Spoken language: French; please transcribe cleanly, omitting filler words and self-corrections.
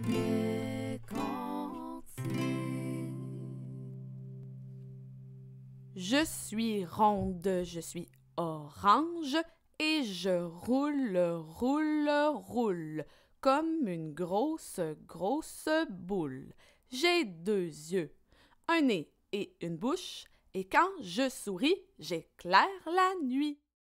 Les cantiques. Je suis ronde, je suis orange, et je roule, roule, roule, comme une grosse, grosse boule. J'ai 2 yeux, un nez et une bouche, et quand je souris, j'éclaire la nuit.